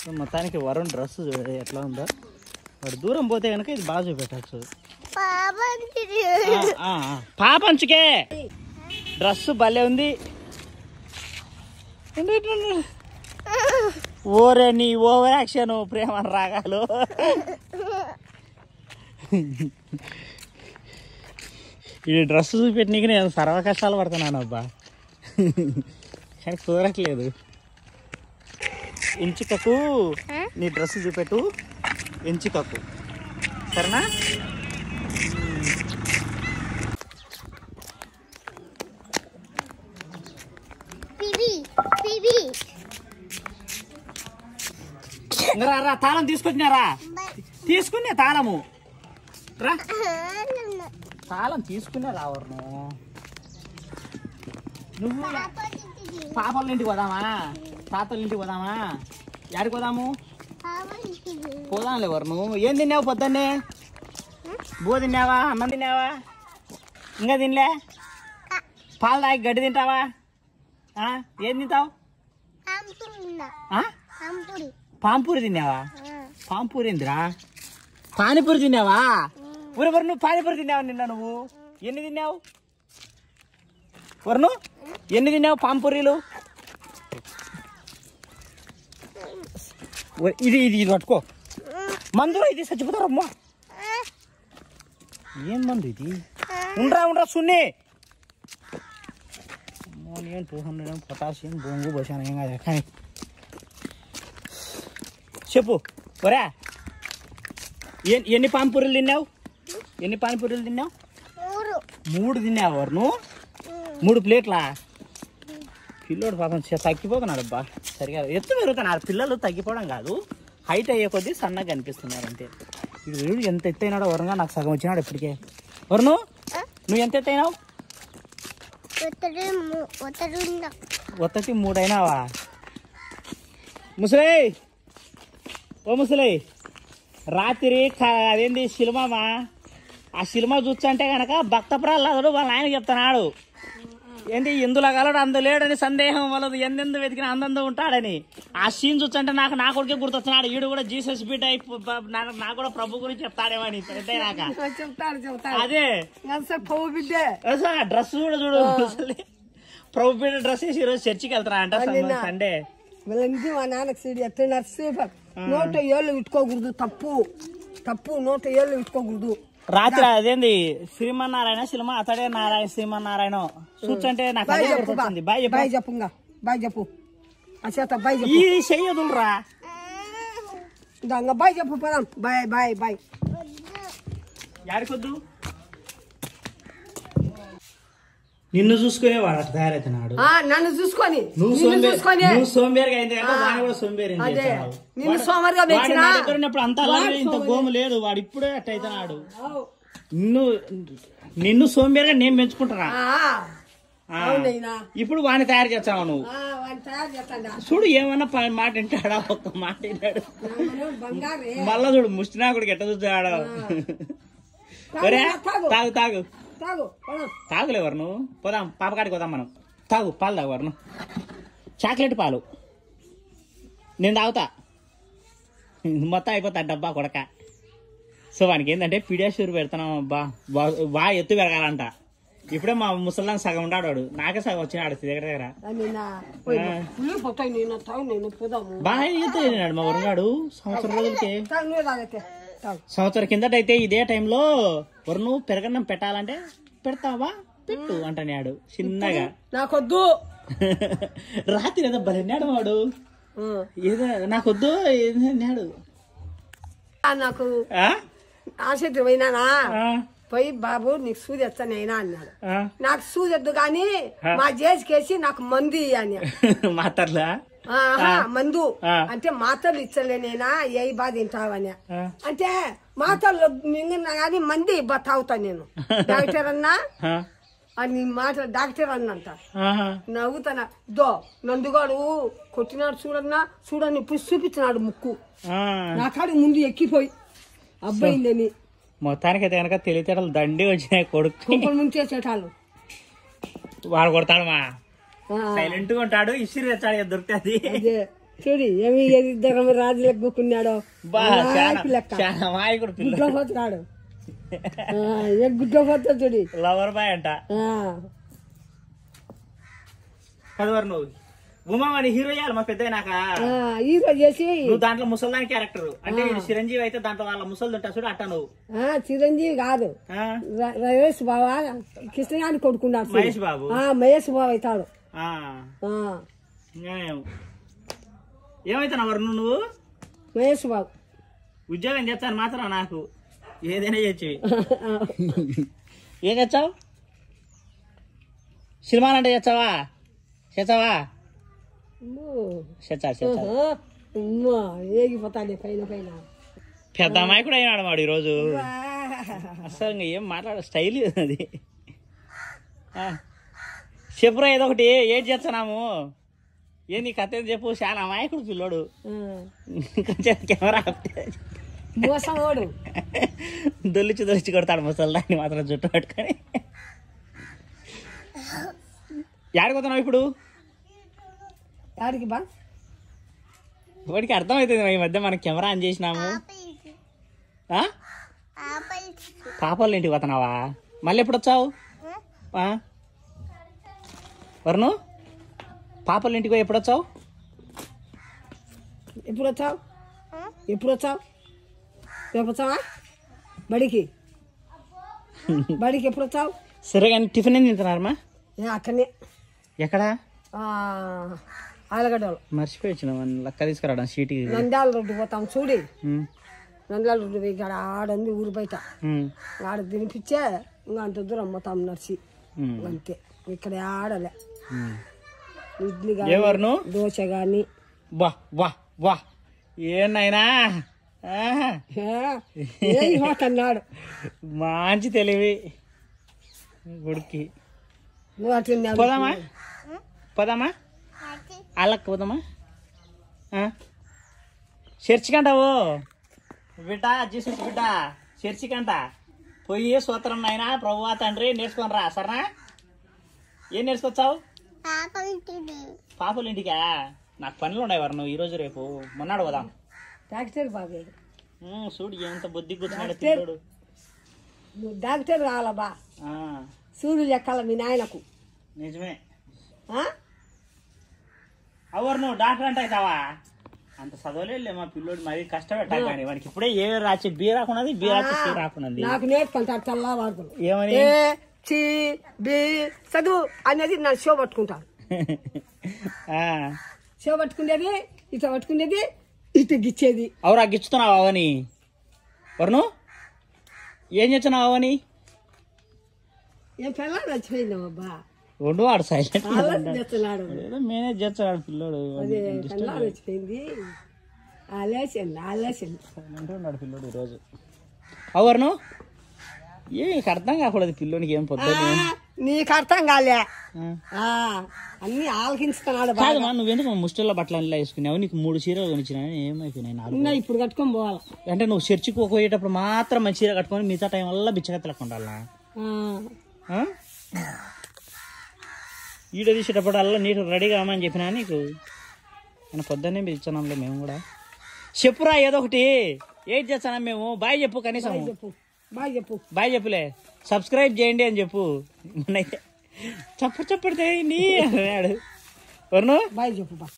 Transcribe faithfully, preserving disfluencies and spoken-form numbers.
మొత్తానికి వరుణ్ డ్రెస్ ఎట్లా ఉందో, వాడు దూరం పోతే కనుక ఇది బాగా చూపెట్టచ్చు. పాపంచుకే డ్రెస్ భలే ఉంది. ఓరే నీ ఓవర్ యాక్షన్ ప్రేమ రాగాలు. ఈ డ్రెస్ చూపెట్టినీకి నేను సర్వ కష్టాలు పడుతున్నాను అబ్బా, కానీ కుదరట్లేదు. ఎంచికకు నీ డ్రెస్ చూపెట్టు, ఎంచికకు సరేనా? రా తాళం తీసుకొచ్చినారా? తీసుకునే తాళము రా, తాళం తీసుకునే రావరు. నువ్వు పాపల ఇంటికి పోదామా, తాతల ఇంటికి పోదామా, యాడికి పోదాము? పోదాంలే వరు. నువ్వు ఏం తిన్నావు పొద్దున్నే? బో తిన్నావా? అన్నం తిన్నావా? ఇంకా తినలే? పాలు తాగి గడ్డి తింటావా? ఏం తింటావు? పాంపూరి తిన్నావా? పాంపూరి ఏందిరా? పానీపూరి తిన్నావా? ఊరు వరు నువ్వు పానీపూరి తిన్నావా నిన్న? నువ్వు ఎన్ని తిన్నావు వరును? ఎన్ని తిన్నావు పాంపూరీలు? ఇది ఇది ఇది పట్టుకో. మందు ఇది చచ్చిపోతారమ్మా. ఏం మందు ఇది? ఉండరా ఉండరా సున్ని. అమోనియం టూ హండ్రెడ్ పొటాషియం బొంగు బసాను ఏం కాదు కానీ చెప్పు. ఒరా ఎన్ని పానీపూరీలు తిన్నావు? ఎన్ని పానీపూరీలు తిన్నావు? మూడు తిన్నావు వరును? మూడు ప్లేట్లా? పిల్లోడు పాపం తగ్గిపోతున్నాడు అబ్బా. సరిగా ఎత్తు పెరుగుతున్నారు పిల్లలు, తగ్గిపోవడం కాదు, హైట్ అయ్యే కొద్దీ సన్నగా కనిపిస్తున్నారు అంతే. ఇది వీడు ఎంత ఎత్తైనాడో వరుణగా నాకు సగం వచ్చినాడు ఇప్పటికే. వరుణు నువ్వు ఎంత ఎత్తైనావు? ఒత్తటి మూడైనావా? ముసలే ఓ ముసలే, రాత్రి అదేంటి సినిమామా, ఆ సినిమా చూస్తుంటే కనుక భక్త ప్రహ్లాదుడు వాళ్ళ ఆయన చెప్తున్నాడు ఏంటి ఇందులో కలడు అందు లేడని సందేహం వలదు, ఎందెందు వెతికిన అందందు ఉంటాడని. ఆ సీన్ చూస్తుంటే నాకు నా కొడుకే గుర్తొస్తున్నాడు. ఈడు కూడా జీసస్ బిడ్డ నాకు కూడా ప్రభు గురించి చెప్తాడేమని పెద్దయినాక. అదే డ్రెస్ కూడా చూడు, ప్రభు బిడ్డ డ్రెస్ వేసి ఈరోజు చర్చికి వెళ్తారా అంట సండే. మా నాన్నకి సీడి ఎత్తున్నారు సూపర్. నూట ఏళ్ళు ఇట్టుకోకూడదు, తప్పు తప్పు, నూట ఏళ్ళు ఇట్టుకోకూడదు. రాత్రి అదేంది శ్రీమన్నారాయణ సినిమా, అతడే నారాయణ శ్రీమన్నారాయణ చూస్తుంటే నాకు అదే గుర్తొచ్చింది. బాయ్ బాయ్ చెప్పుగా, బాయ్ చెప్పు అచేత బాయ్ చెప్పు. ఇది చెయ్యదురా దాంగా బాయ్ చెప్పు పదాం. Bye bye bye. యాడికొద్దు? నిన్ను చూసుకునే వాడు అట్లా తయారైతున్నాడు. నన్ను చూసుకొని నువ్వు సోంబేరిగా అయింది కదా, వాడు కూడా సోంబేరి. ఉన్నప్పుడు అంతా ఇంత గోము లేదు, వాడు ఇప్పుడే అట్ట అవుతున్నాడు. నిన్ను నిన్ను సోంబేరిగా నేను పెంచుకుంటారా? ఇప్పుడు వాడిని తయారు చేస్తావు నువ్వు. చూడు ఏమన్నా మాట వింటాడా? ఒక్క మాట వింటాడు. మళ్ళా చూడు ముష్టినాకుడికి ఎట్ట చూస్తాడు. తాగు తాగు తాగులే వరుణు, పోదాం పాపకాడికి పోదాం మనం. తాగు పాలు తాగు వరుణు, చాక్లెట్ పాలు నేను తాగుతా. మొత్తం అయిపోతా డబ్బా కొడక. సో వానికి ఏంటంటే పిడియాషూర్ పెడతాం అబ్బా, బాగా ఎత్తు పెరగాలంట. ఇప్పుడే మా ముసలాం సగం ఉన్నాడు, వాడు నాకే సగం వచ్చినాడు దగ్గర దగ్గర. బాగా ఎత్తు వెళ్ళినాడు మా వరుణాడు సంవత్సరం రోజులకి. సంవత్సరం కిందటైతే ఇదే టైంలో వరుణు పెరగన్నం పెట్టాలంటే పెడతావా పెట్టు అంటున్నాడు చిన్నగా. నాకొద్దు. రాత్రి ఏదో బలిన్నాడు వాడు, ఏదో నాకొద్దు ఏదన్నాడు. నాకు ఆశక్తి పోయినానా, పోయి బాబు నీకు సూది ఎత్తానైనా అన్నాడు. నాకు సూది ఎద్దు గాని మా జేసికేసి నాకు మందు అని మాట్లాడలా. మందు అంటే మాతలు ఇచ్చలేనేనా ఏ బాధ తింటావని అంటే మాతలు మింగినా గాని మంది తాగుతా నేను. డాక్టర్ అన్నా అని మాట డాక్టర్ అన్నంట. నవ్వుతానా దో నందుగాడు కొట్టినాడు చూడన్నా, చూడని ఇప్పుడు చూపించినాడు ముక్కు నా కాడికి ముందు ఎక్కిపోయి అబ్బాయిందని. మొత్తానికి అయితే కనుక తెలివితేటలు దండి వచ్చినాయి కొడుకు ముంచేసేటాలు. వాడు కొడతాడు మా సైలెంట్ గా ఉంటాడు, ఇసిరి తెచ్చాడు దొరుకుతుంది. చూడి ఏమి ఇద్దరం రాజులకు గుక్కున్నాడు గుడ్లో పోతున్నాడు ఏ గుడ్లో పోతా చూడి లవర్ బాయ్ అంట కదవరు నువ్వు ఉమామని హీరో చేయాలి మా పెద్ద హీరో చేసి నువ్వు దాంట్లో ముసల్దాని క్యారెక్టర్ అంటే చిరంజీవి అయితే దాంట్లో వాళ్ళ ముసలు ఉంటా చూడు అట్ట నువ్వు చిరంజీవి కాదు మహేష్ బాబా కృష్ణగాని కొడుకున్నాడు మహేష్ బాబు మహేష్ బాబు అవుతాడు ఏమైతే ఎవరు నువ్వు మహేష్ బాబు ఉద్యోగం చేస్తాను మాత్రం నాకు ఏదైనా చేసేవి ఏం చేస్తావు సినిమాలు అంటే చేస్తావా చేస్తావా ఏగిపోతాడు పైన పైన పెద్ద అమ్మాయి కూడా అయినాడు వాడు ఈరోజు అసలు ఇంకా ఏం మాట్లాడ స్టైల్ అది చెప్పురా ఏదో ఒకటి ఏం చేస్తున్నాము ఏ నీ కథ చెప్పు చాలా అమాయకుడు పిల్లోడు కెమెరా మోసమోడు దొల్లిచి దొల్లిచి కొడతాడు ముసలి దాన్ని మాత్రం జుట్టు పట్టుకొని యాడిపోతున్నావు ఇప్పుడు యాడికి బా వాడికి అర్థమవుతుంది ఈ మధ్య మనం కెమెరా ఆన్ చేసినాము పాపల ఇంటికి పోతున్నావా మళ్ళీ ఎప్పుడు వచ్చావు వరుణు పాపల ఇంటికి పోయి ఎప్పుడు వచ్చావు ఎప్పుడు వచ్చావు ఎప్పుడు వచ్చావు రేపు వచ్చావా బడికి బడికి ఎప్పుడు వచ్చావు సరే కానీ టిఫిన్ ఏం తింటున్నారమ్మా అక్కడనే ఎక్కడా ఆలగడ్డలు మర్చిపోయి వచ్చిన లెక్క తీసుకురావడం సీటుకి నంద్యాల రోడ్డు పోతాం చూడి నంద్యాల రోడ్డు పోయి ఇక్కడ ఆడంది ఊరు బయట ఆడ తినిపించే ఇంకా అంత దూరం పోతాం నర్సి అంతే ఇక్కడ ఆడలే ఇడ్లీ కానీ దోశ కానీ వా వా వా ఏనాయనా అన్నాడు మంచి తెలివి గుడికి పోదామా పోదామా అల్లకి పోదామా చర్చికంటావు బిడ్డ జీసస్ బిడ్డ చర్చికంట పోయి సూత్రం నాయనా ప్రభువా తండ్రి నేర్చుకొని రా సరేనా ఏం నేర్చుకొచ్చావు పాపల ఇంటికా నాకు పనులు ఉన్నాయి వారు నువ్వు ఈరోజు రేపు మొన్నాడు పోదాం డాక్టర్ బాబే చూడు ఎంత బుద్ధి కూర్చున్నాడు నువ్వు డాక్టర్ కావాలా బా సూర్యులు ఎక్కాల మీ నాయనకు నిజమే అవరు నువ్వు డాక్టర్ అంటే అవుతావా అంత చదవలే మా పిల్లోడు మరి కష్టపెట్టా కానీ వాడికి ఇప్పుడే ఏ రాచి బీ రాకున్నది బీ రాచి సి రాకున్నది నాకు నేర్చుకుంటాడు తెల్లా వాడుకులు ఏమని చి బి చదువు అనేది నా షో పట్టుకుంటాను షో పట్టుకునేది ఇట్లా పట్టుకునేది ఇటు గిచ్చేది అవురా గిచ్చుతున్నావు అవని వరుణు ఏం చేస్తున్నావు అవని ఏం పిల్ల నచ్చిపోయిందమ్మా ఉండు వాడు సైలెంట్ చేస్తున్నాడు ఏదో మేనేజ్ చేస్తున్నాడు పిల్లోడు అదే పిల్ల నచ్చిపోయింది ఆలేసింది ఆలేసింది సైలెంట్ ఉన్నాడు పిల్లోడు ఈరోజు అవరును ఏ నీకు అర్థం కాకూడదు పిల్లోనికి ఏం పొద్దున్న నీకు అర్థం కాలే అన్ని ఆలకించుతున్నాడు కాదు మా నువ్వెందుకు ముస్టల్లో బట్టలు అన్నీ వేసుకున్నావు నీకు మూడు చీరలు కొనిచ్చినా ఏమైపోయినాయి ఇప్పుడు కట్టుకొని పోవాలి అంటే నువ్వు చర్చికి పోయేటప్పుడు మాత్రం మంచి చీర కట్టుకొని మిగతా టైం వల్ల బిచ్చగత్తలకు ఉండాలా ఈడ తీసేటప్పుడు అలా నీకు రెడీ కామని చెప్పినా నీకు నేను పొద్దున్నే మీరు ఇచ్చానంలో మేము కూడా చెప్పురా ఏదో ఒకటి ఏం చేస్తానా మేము బాయ్ చెప్పు కనీసం బాయ్ చెప్పు బాయ్ చెప్పులే సబ్స్క్రైబ్ చేయండి అని చెప్పు మొన్నైతే చప్పటి చప్పటి నీ అన్నాడు బాయ్ చెప్పు.